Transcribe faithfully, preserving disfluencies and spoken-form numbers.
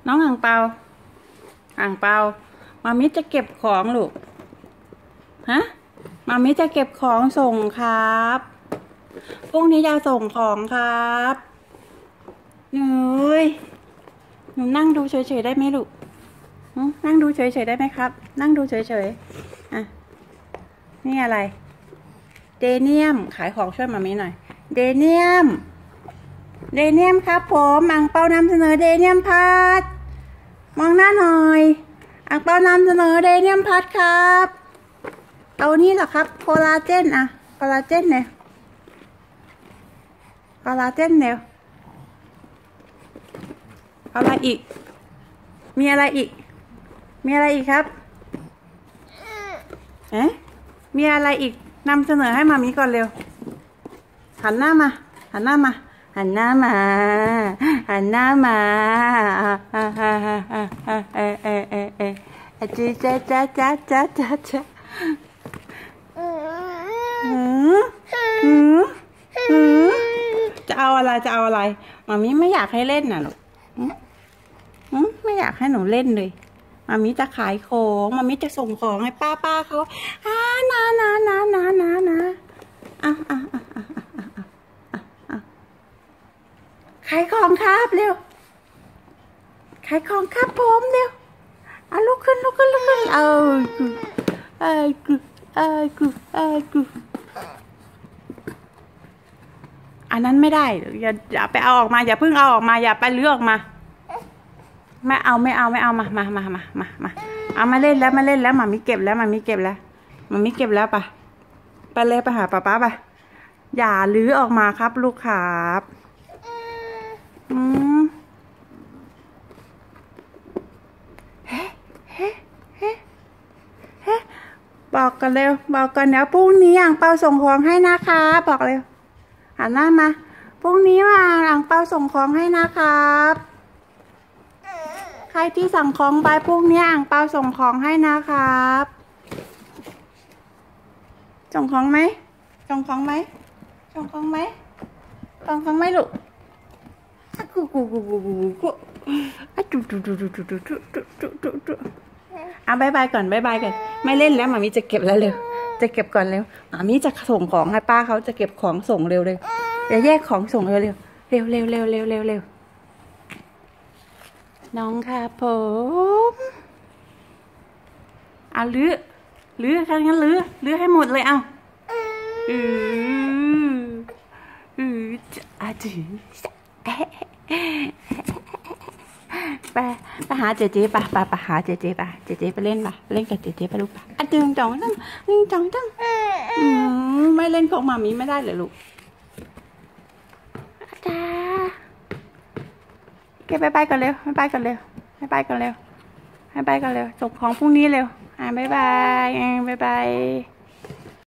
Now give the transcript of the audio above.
น้องอ่างเปาอ่างเปามามิจะเก็บของลูกฮะมามิจะเก็บของส่งครับพรุ่งนี้จะส่งของครับหนูหนูนั่งดูเฉยๆได้ไหมลูกนั่งดูเฉยๆได้ไหมครับนั่งดูเฉยๆอ่ะนี่อะไรเดเนียมขายของช่วยมามิหน่อยเดเนียมเดเนียมครับผมอ่างเปานำเสนอเดเนียมพัดมองหน้าหน่อยอ่างเปานำเสนอเดเนียมพัดครับเอานี่เหรอครับโคลาเจนอะโคลาเจนเนี่ยโคลาเจนเนี่ยอะไรอีกมีอะไรอีกมีอะไรอีกครับเอ๊ะมีอะไรอีกนำเสนอให้มามีก่อนเร็วหันหน้ามาหันหน้ามาหันหน้ามาหันหน้ามาอ่าอ่าอ่าอ่าอ่าอ่าเอเอเอเอจ้าจ้าจ้าจ้าจ้าจ้าจ้าหืมหืมหืมจะเอาอะไรจะเอาอะไรมามีไม่อยากให้เล่นน่ะลูกหืมไม่อยากให้หนูเล่นเลยมามีจะขายของมามีจะส่งของให้ป้าป้าเขาอ่านานานานานานาอ่ะอ่ะอ่ะอ่ะอ่ะขายของครับเร็วขายของครับผมเร็วอ่ะลุกขึ้นลุกขึ้นลุกขึ้นเออเออกูเออกูเออกูอันนั้นไม่ได้อย่าอย่าไปเอาออกมาอย่าเพิ่งเอาออกมาอย่าไปเลือกมาไม่เอาไม่เอาไม่เอามามามามามามาเอามาเล่นแล้วมาเล่นแล้วมามีเก็บแล้วมามีเก็บแล้วมามีเก็บแล้วปะไปเลยไปหาป้าป้าไปอย่าลื้อออกมาครับลูกครับอืมเฮ้เฮ้เฮ้เฮ้บอกกันเร็วบอกกันเดี๋ยวพรุ่งนี้อ่างเปาส่งของให้นะคะบอกเร็วหันหน้ามาพรุ่งนี้มาอ่างเปาส่งของให้นะครับใครที่สั่งของไปพรุ่งนี้อ่างเปาส่งของให้นะครับส่งของไหมส่งของไหมส่งของไหมส่งของไหมลูกกูกูกูกูกูกูอ่ะจุ๊จุ๊จุ๊จุ๊จุ๊จุ๊จุ๊จุ๊จุ๊จุ๊อ่ะบายบายก่อนบายบายกันไม่เล่นแล้วหมามีจะเก็บแล้วเร็วจะเก็บก่อนเร็วหมามีจะส่งของให้ป้าเขาจะเก็บของส่งเร็วเลยจะแยกของส่งเร็วเร็วเร็วเร็วเร็วเร็วเร็วเร็วน้องค่ะผมเอาลื้อลื้อครั้งนั้นลื้อลื้อให้หมดเลยเอาอืออืออาจือไปไปหาเจเจไปไปไปหาเจเจไปเจเจไปเล่นไปเล่นกับเจเจไปลูกไปอ่ะตึงจังจังตึงจังจังอืมไม่เล่นของมามีไม่ได้เลยลูกจ้าเก็บไปไปกันเร็วไปกันเร็วให้ไปกันเร็วให้ไปกันเร็วส่งของพรุ่งนี้เร็วอ่ะบ๊ายบายบ๊ายบาย